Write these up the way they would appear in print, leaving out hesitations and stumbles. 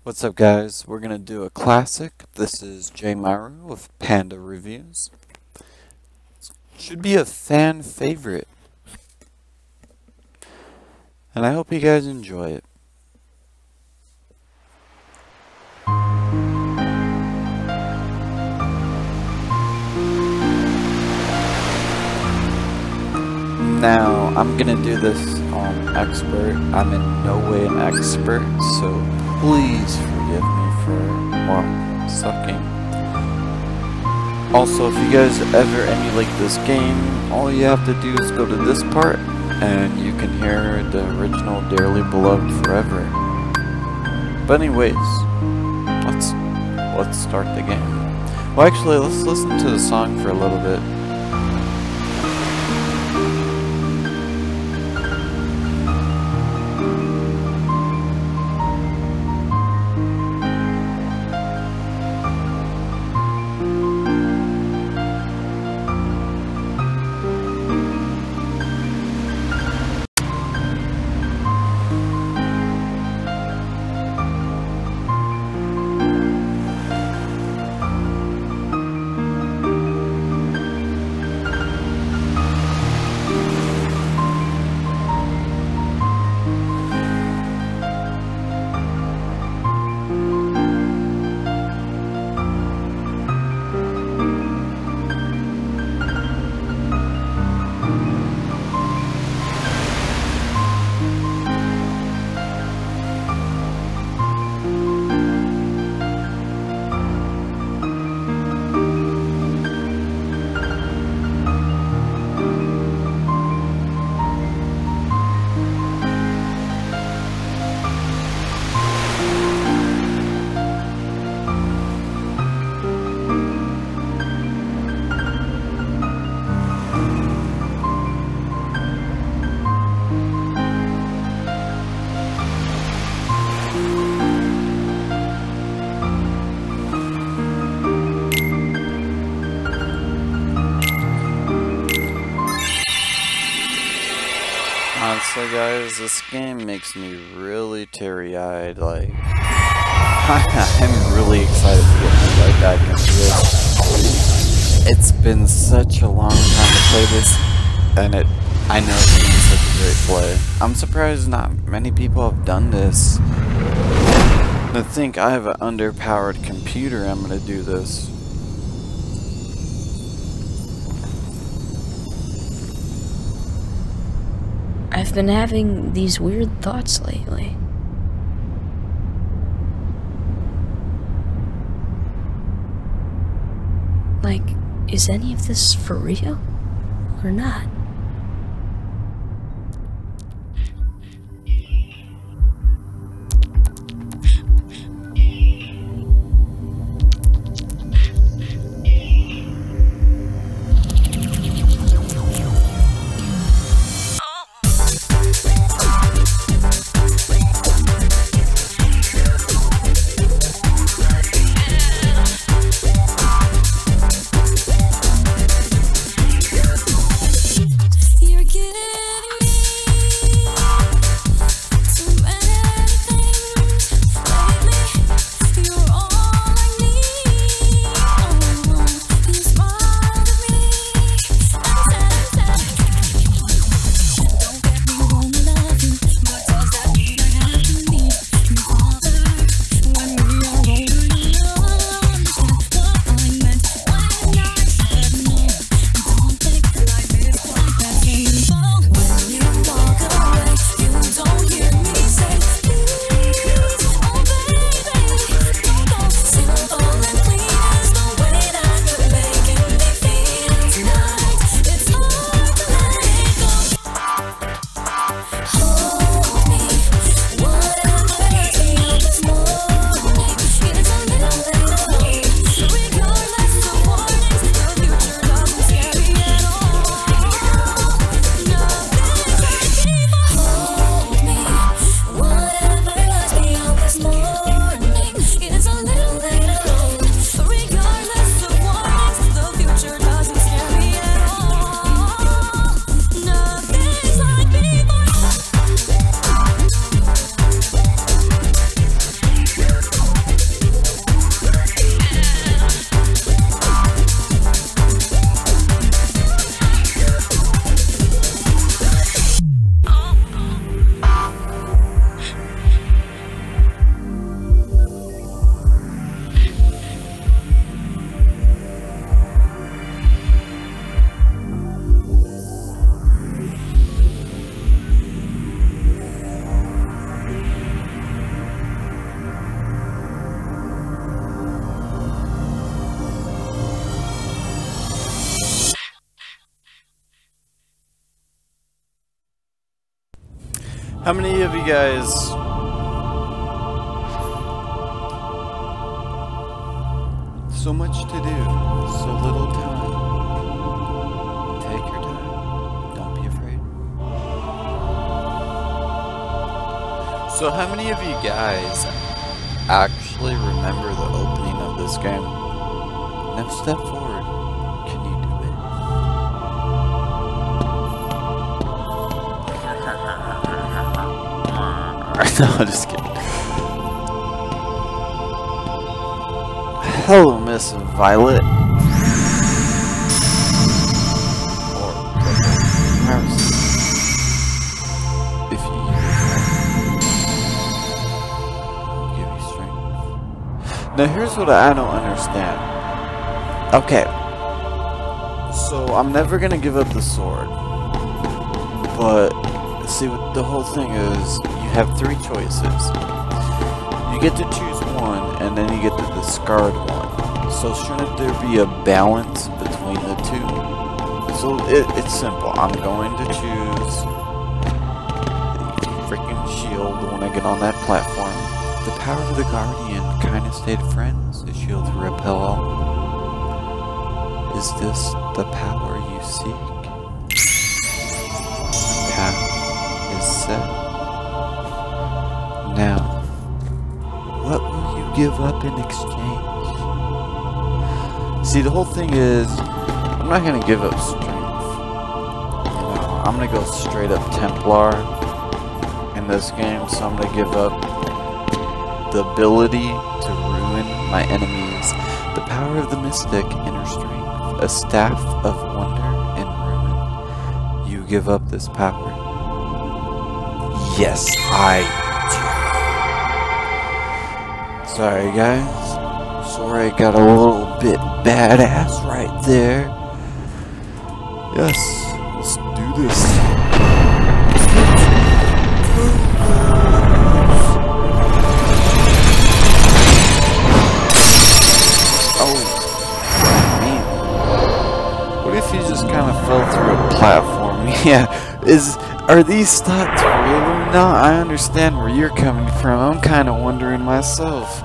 What's up, guys? We're gonna do a classic. This is J Maru of Panda Reviews. Should be a fan favorite. And I hope you guys enjoy it. Now, I'm gonna do this on expert. I'm in no way an expert, so please forgive me for, sucking. Also, if you guys ever emulate this game, all you have to do is go to this part, and you can hear the original Dearly Beloved forever. But anyways, let's start the game. Well, actually, let's listen to the song for a little bit. Honestly, guys, this game makes me really teary-eyed. Like, I'm really excited to get right back into this. It's been such a long time to play this, and I know it's gonna be such a great play. I'm surprised not many people have done this. To think I have an underpowered computer, I'm gonna do this. I've been having these weird thoughts lately. Like, is any of this for real or not? How many of you guys so much to do, so little time? Take your time. Don't be afraid. So how many of you guys actually remember the opening of this game? Now step forward. Can you do it? No, I'm just kidding. Hello, Miss Violet. Or Harrison. If you use it, give you strength. Now here's what I don't understand. Okay. So I'm never gonna give up the sword. But see, what the whole thing is, you have 3 choices. You get to choose one, and then you get to discard one. So shouldn't there be a balance between the 2? So it's simple. I'm going to choose the freaking shield when I get on that platform. The power of the Guardian, kindness to friends, the shield to repel all. Is this the power you seek? The path is set. Now, what will you give up in exchange? See, the whole thing is, I'm not going to give up strength. You know, I'm going to go straight up Templar in this game, so I'm going to give up the ability to ruin my enemies, the power of the mystic, inner strength, a staff of wonder and ruin. You give up this power? Yes, I do. Sorry guys, sorry I got a little bit badass right there. Yes, let's do this. Oh, man. What if he just kind of fell through a platform? Yeah, are these thoughts real or not? I understand where you're coming from. I'm kind of wondering myself.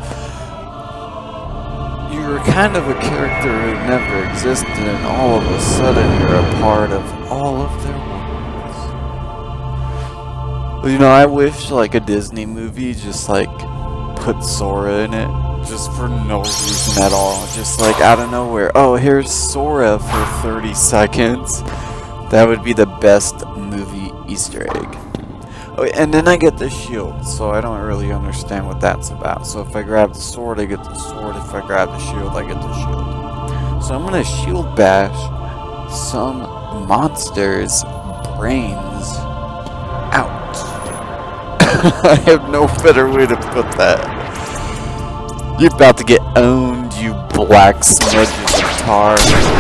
You're kind of a character who never existed, and all of a sudden you're a part of all of their worlds. You know, I wish like a Disney movie just like put Sora in it, just for no reason at all. Just like out of nowhere. Oh, here's Sora for 30 seconds. That would be the best movie Easter egg. Oh, and then I get the shield, so I don't really understand what that's about. So if I grab the sword, I get the sword. If I grab the shield, I get the shield. So I'm gonna shield bash some monsters' brains out. I have no better way to put that. You're about to get owned, you black smudges of tar.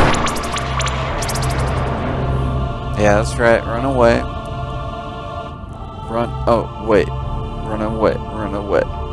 Yeah, that's right. Run away. Run. Oh, wait. Run away. Run away.